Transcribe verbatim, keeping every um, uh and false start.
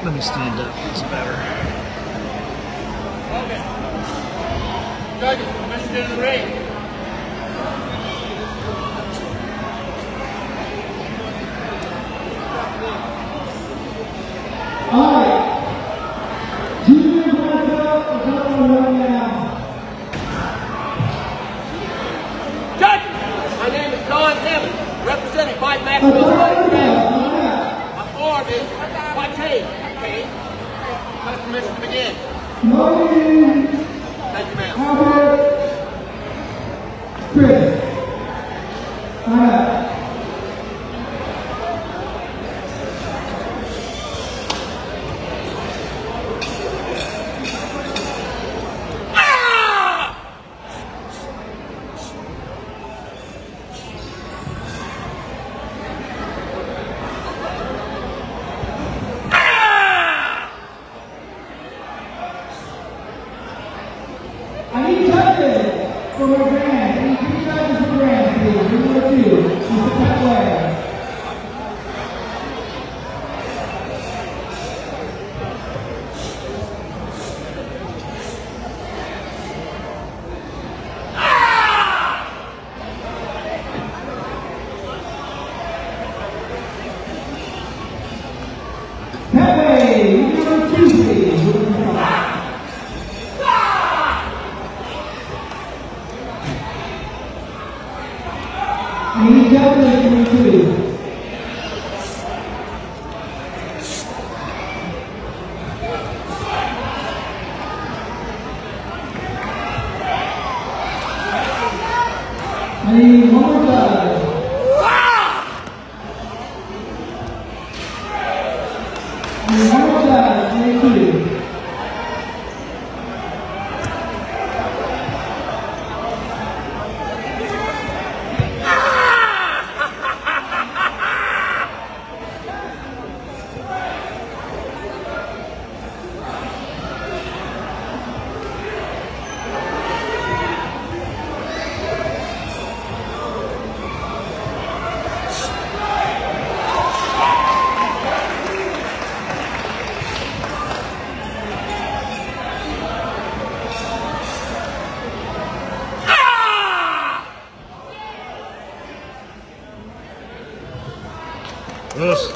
Let me stand up. It's better. Okay. Judges, permission to the ring. All right. Junior black belt is up right now. Judges, my name is John Evans, representing Fight Maxwell Fight Family. My form is Pate. Okay. Have permission to begin. Loading. Thank you, ma'am. Albert. Chris. All right. I need judges for my grand. I need two judges for grand, please. Number two, Mister Petway. Petway, number two, please. I need judges for me too. I need one more judge. I need one more judge. I need two. Ugh.